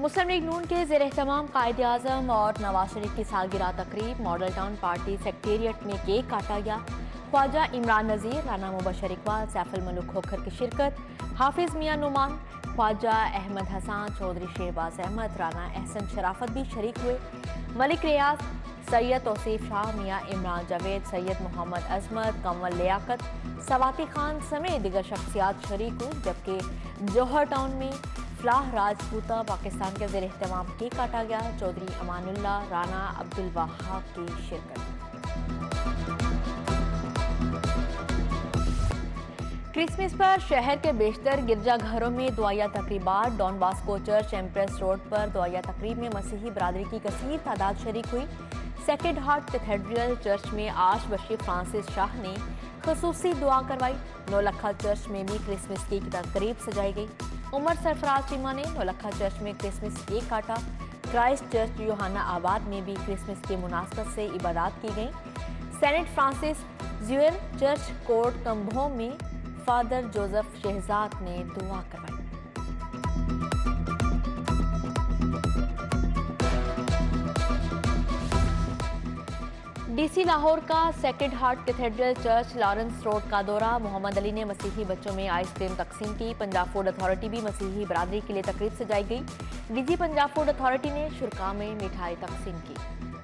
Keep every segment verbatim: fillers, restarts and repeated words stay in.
मुस्लिम league नून के ज़ेर एहतमाम कायद आज़म और नवाज शरीफ की सालगिरह तकरीब मॉडल टाउन पार्टी सेक्रेटेरिएट में केक काटा गया। ख्वाजा इमरान नज़ीर, राना मुबशर इकबाल, सैफुल मलूक खोखर की शिरकत, हाफिज मियां नुमान, ख्वाजा अहमद हसन, चौधरी शेरबाज अहमद, राना एहसन शराफत भी शरीक हुए। मलिक रियाज, सैयद तौसीफ शाह, मियां इमरान जावेद, सैयद मोहम्मद अजमत, कंवल लियाकत, सवाती खान समेत दिगर शख्सियात शरीक हुई। जबकि जौहर टाउन में फलाह राजपूता पाकिस्तान के ज़ेर एहतमाम केक काटा गया। चौधरी अमानुल्लाह, राना अब्दुल वहाब की शिरकत। क्रिसमस पर शहर के बेशतर गिरजाघरों में दुआया तकरीबात। Don Bosco church Empress Road पर दुआया तकरीब में मसीही बरादरी की कसीर तादाद शरीक हुई। सेक्रेड हार्ट कैथेड्रल चर्च में आर्च बिशप फ्रांसिस शाह ने खसूसी दुआ करवाई। नौलखा चर्च में भी क्रिसमस की तकरीब सजाई गई। उमर सरफराज चीमा ने नौलखा चर्च में क्रिसमस केक काटा। क्राइस्ट चर्च योहाना आबाद में भी क्रिसमस की मुनासबत से इबादत की गई। सेनेट फ्रांसिस ज्यूअर चर्च कोर्ट कंबों में फादर जोसेफ शहजाद ने दुआ करवाई। डीसी लाहौर का Sacred Heart cathedral church Lawrence Road का दौरा। मोहम्मद अली ने मसीही बच्चों में आइसक्रीम तकसीम की। पंजाब फूड अथॉरिटी भी मसीही बरादरी के लिए तकरीब सजाई गई। डीजी पंजाब फूड अथॉरिटी ने शुरका में मिठाई तकसीम की।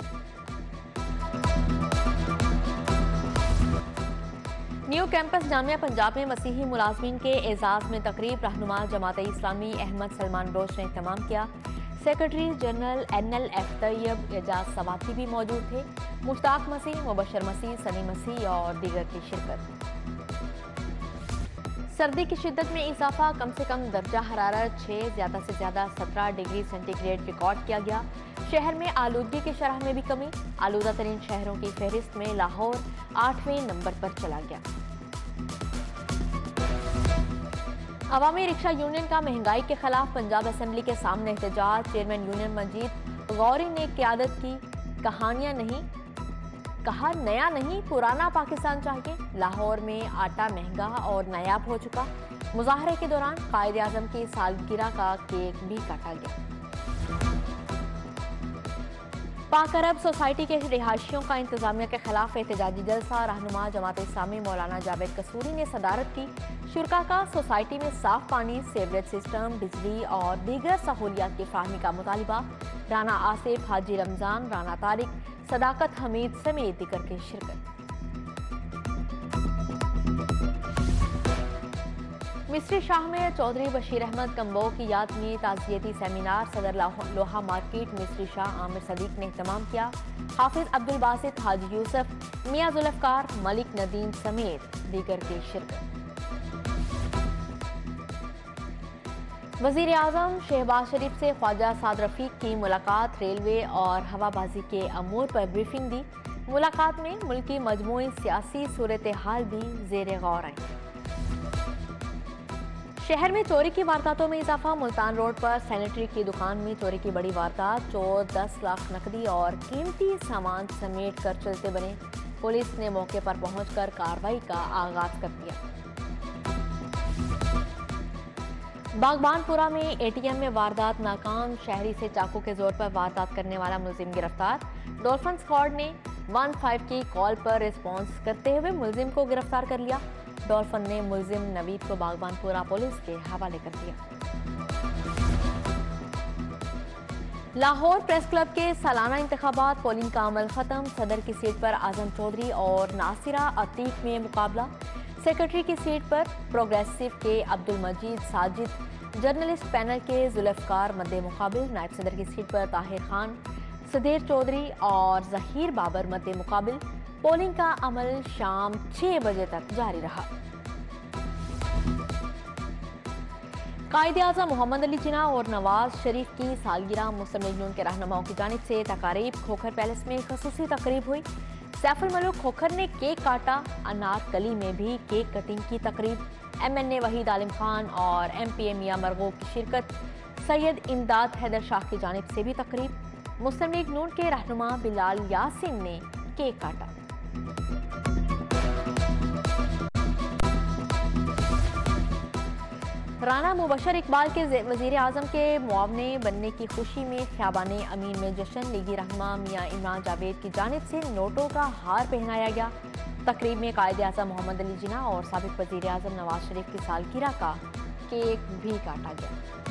न्यू कैंपस जामिया पंजाब में मसीही मुलाजमीन के एजाज में तकरीब। रहनुमा जमात इस्लामी अहमद सलमान रोश ने एहतमाम किया। Secretary general N L F Tayyab Ejaz Swati भी मौजूद थे। मुश्ताक मसीह, मुबशर मसीह, सनी मसीह और दीगर की शिरकत। सर्दी की शिद्दत में इजाफा। कम से कम दर्जा हरारत छः, ज्यादा से ज्यादा सत्रह डिग्री सेंटीग्रेड रिकॉर्ड किया गया। शहर में आलूदगी की शरह में भी कमी। आलूदा तरीन शहरों की फहरिस्त में लाहौर आठवें नंबर पर चला गया। अवामी रिक्शा यूनियन का महंगाई के खिलाफ पंजाब असेंबली के सामने एहतजाज। चेयरमैन यूनियन मजीद गौरी ने क़यादत की। कहानियां नहीं, कहा नया नहीं पुराना पाकिस्तान चाहिए। लाहौर में आटा महंगा और नायाब हो चुका। मुजाहरे के दौरान कायद आज़म की सालगिरह का केक भी काटा गया। पाक अरब सोसाइटी के रिहायशियों का इंतजामिया के खिलाफ एहतजाजी जलसा। रहनुमा जमात इस्लामी मौलाना जावेद कसूरी ने सदारत की। शुरका का सोसाइटी में साफ पानी, सीवरेज सिस्टम, बिजली और दीगर सहूलियात की फराहमी का मुतालिबा। राना आसिफ, हाजी रमजान, राना तारिक, सदाकत हमीद समेत दीगर की शिरकत। मिस्री शाह में चौधरी बशीर अहमद कंबो की याद में ताज़ियती सेमिनार। सदर लोहा मार्केट मिस्री शाह आमिर सदीक ने एहतमाम किया। हाफिज अब्दुल बासित, हाजी यूसुफ, मियां जुल्फकार, मलिक नदीम समेत दीगर की शिरकत। वज़ीर आज़म शहबाज शरीफ से ख्वाजा साद रफीक की मुलाकात। रेलवे और हवाबाजी के अमूर पर ब्रीफिंग दी। मुलाकात में मुल्की मजमूई सियासी सूरत हाल भी ज़ेर गौर आई। शहर में चोरी की वारदातों में इजाफा। मुल्तान रोड पर सैनिटरी की दुकान में चोरी की बड़ी वारदात। चोर दस लाख नकदी और कीमती सामान समेट कर चलते बने। पुलिस ने मौके पर पहुंचकर कार्रवाई का आगाज कर दिया। बागबानपुरा में एटीएम में वारदात नाकाम। शहरी से चाकू के जोर पर वारदात करने वाला मुलजिम गिरफ्तार। डॉल्फिन स्क्वाड ने वन फाइव की कॉल पर रिस्पॉन्स करते हुए मुलजिम को गिरफ्तार कर लिया। डॉल्फिन ने मुलजिम नवीद को बागबानपुरा पुलिस के हवाले कर दिया। लाहौर प्रेस क्लब के सालाना इंतखाबात। पोलिंग का अमल खत्म। सदर की सीट पर आजम चौधरी और नासिरा अतीक में मुकाबला। सेक्रेटरी की सीट पर प्रोग्रेसिव के अब्दुल मजीद साजिद, जर्नलिस्ट पैनल के जुल्फकार मद्दे मुकाबिल। नायब सदर की सीट पर ताहिर खान, सदीर चौधरी और जहीर बाबर मद्दे मुकाबिल। पोलिंग का अमल शाम छह बजे तक जारी रहा। कायद आज़म मोहम्मद अली जिन्ना और नवाज शरीफ की सालगिरह। मुस्लिम लीग नून के रहनुमाओं की जानिब से तकारीब। खोखर पैलेस में खसूसी तकरीब हुई। सैफुल मलूक खोखर ने केक काटा। अनारकली में भी केक कटिंग की तकरीब। एम एन ए वहीद आलिम खान और एम पी ए मियां मरगूब की शिरकत। सैयद इमदाद हैदर शाह की जानिब से भी तकरीब। मुस्लिम लीग नून के रहनुमा बिलाल यासिन ने केक काटा। رانا مبشر اقبال کے وزیر اعظم کے معاونے بننے کی خوشی میں خیابان امین میں جشن لیگی رہنما میاں عمران جاوید کی جانب سے نوٹوں کا ہار پہنایا گیا۔ تقریب میں قائد اعظم محمد علی جناح اور سابق وزیر اعظم نواز شریف کی سالگرہ کا کیک بھی کاٹا گیا۔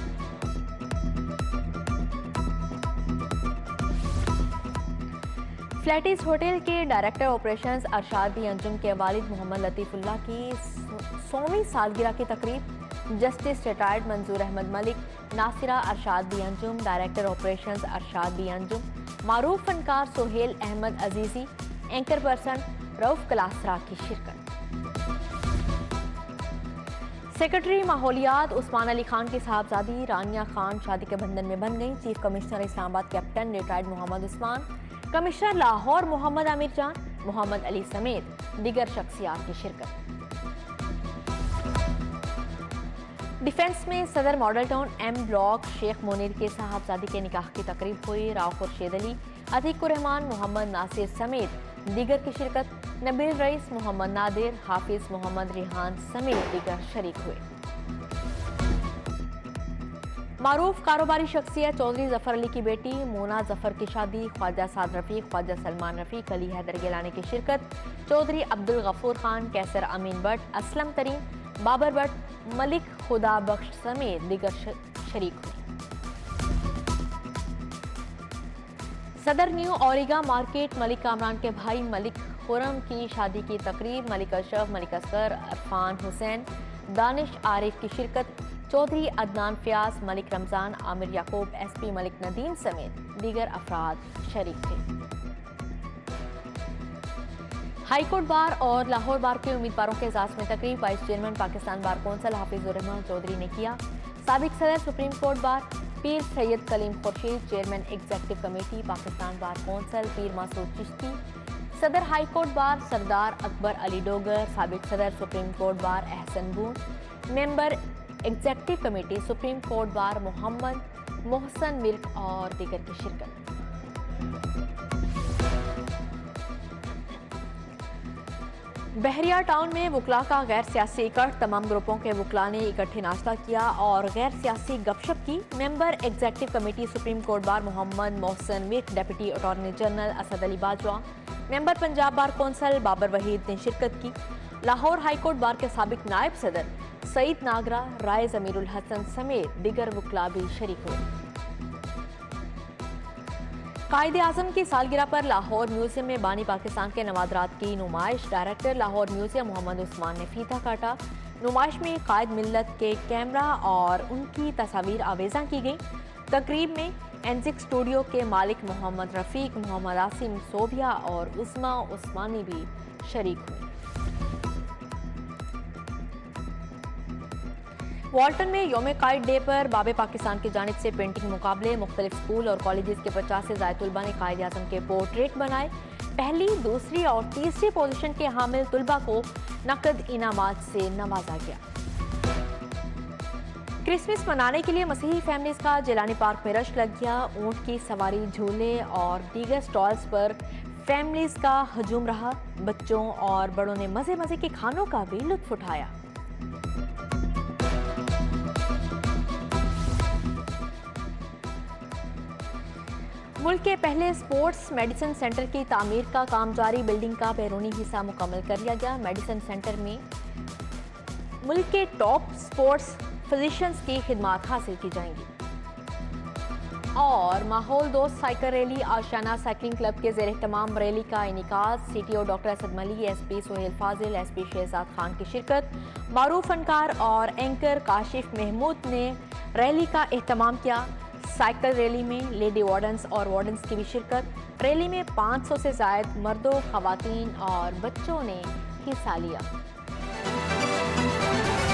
فلیٹیز ہوٹل کے director operations Irshad B Anjum کے والد محمد لطیف اللہ کی سوویں سالگرہ کی تقریب، justice retired Manzoor Ahmad Malik, Nasira Irshad B Anjum, director operations Irshad B Anjum, معروف فنکار سہیل احمد عزیزی، اینکر پرسن رؤف کلاسرا کی شرکت۔ سیکرٹری ماحولیات عثمان علی خان کی صاحبزادی رانیہ خان شادی کے بندھن میں بن گئی۔ Chief commissioner Islamabad captain retired Muhammad Usman, commissioner Lahore Muhammad Aamir Jan, Muhammad Ali سمیت دیگر شخصیات کی شرکت۔ ڈیفنس میں صدر ماڈل ٹاؤن ایم بلاک شیخ منیر کے صاحبزادی کے نکاح کی تقریب ہوئی۔ راؤ خورشید علی، عتیق الرحمان، محمد ناصر سمیت دیگر کی شرکت۔ نبیل رئیس، محمد نادر، حافظ محمد ریحان سمیت دیگر شریک ہوئے۔ معروف کاروباری شخصیت چودھری ظفر علی کی بیٹی مونا ظفر کی شادی، خواجہ سعد رفیق، خواجہ سلمان رفیق، علی حیدر گیلانی کی شرکت۔ چودھری عبدالغفور خان، کیسر امین بٹ، اسلم ترین، بابر بٹ، ملک خدا بخش سمیت دیگر شریک ہوئے۔ صدر New Auriga market Malik Kamran کے بھائی ملک خرم کی شادی کی تقریب، ملک اشرف، ملک اصغر، عرفان حسین، دانش عارف کی شرکت۔ چودھری عدنان فیاض، ملک رمضان، عامر یعقوب، ایس پی ملک ندیم سمیت دیگر افراد شریک تھے۔ ہائی کورٹ بار اور لاہور بار کے امیدواروں کے اعزاز میں تقریب، vice chairman Pakistan bar council Hafiz ur Rehman Chaudhry نے کیا۔ سابق صدر supreme court bar Pir Syed Kaleem Khurshid, chairman executive committee Pakistan bar council Pir Masood Chishti, صدر ہائی کورٹ بار سردار اکبر علی ڈوگر، سابق صدر supreme court bar Ahsan Bhoon, member executive committee supreme court bar Muhammad Mohsin Malik اور دیگر کی شرکت۔ بحریہ ٹاؤن میں وکلاء کا غیر سیاسی اکٹھ، تمام گروپوں کے وکلاء نے اکٹھے ناشتہ کیا اور غیر سیاسی گپ شپ کی۔ Member executive committee supreme court bar Muhammad Mohsin Malik, deputy attorney general Asad Ali Bajwa, member Punjab bar council Babar Waheed نے شرکت کی۔ لاہور ہائی کورٹ بار کے سابق نائب صدر سعید ناگرہ، رائے ضمیر الحسن سمیت دیگر وکلاء بھی شریک ہوئے۔ قائد اعظم کی سالگرہ پر لاہور میوزیم میں بانی پاکستان کے نوادرات کی نمائش، ڈائریکٹر لاہور میوزیم محمد عثمان نے فیتہ کاٹا۔ نمائش میں قائد ملت کے کیمرہ اور ان کی تصاویر آویزاں کی گئیں۔ تقریب میں اینزک اسٹوڈیو کے مالک محمد رفیق، محمد عاصم صوبیہ اور عظما عثمانی بھی شریک ہوئے۔ والٹن میں یوم قائد ڈے پر باب پاکستان کی جانب سے پینٹنگ مقابلے، مختلف اسکول اور کالجز کے پچاس سے زائد طلباء نے قائد اعظم کے پورٹریٹ بنائے۔ پہلی، دوسری اور تیسری پوزیشن کے حامل طلباء کو نقد انعامات سے نوازا گیا۔ کرسمس منانے کے لیے مسیحی فیملیز کا جیلانی پارک میں رش لگ گیا۔ اونٹ کی سواری، جھولے اور دیگر سٹالز پر فیملیز کا ہجوم رہا۔ بچوں اور بڑوں نے مزے مزے کے کھانوں کا بھی لطف اٹھایا۔ ملک کے پہلے سپورٹس میڈیسن سینٹر کی تعمیر کا کام جاری، بلڈنگ کا بیرونی حصہ مکمل کر لیا گیا۔ میڈیسن سینٹر میں ملک کے ٹاپ سپورٹس فزیشنز کی خدمات حاصل کی جائیں گی۔ اور ماحول دوست cycle rally, Ashiana cycling club کے زیر اہتمام ریلی کا انعقاد، C T O doctor Asad Malli, S پی سہیل فاضل، ایس پی شہزاد خان کی شرکت۔ معروف فنکار اور اینکر کاشف محمود نے ریلی کا اہتمام کیا۔ سائیکل ریلی میں لیڈی وارڈنز اور وارڈنز کی بھی شرکت۔ ریلی میں پانچ سو سے زائد مردوں، خواتین اور بچوں نے حصہ لیا۔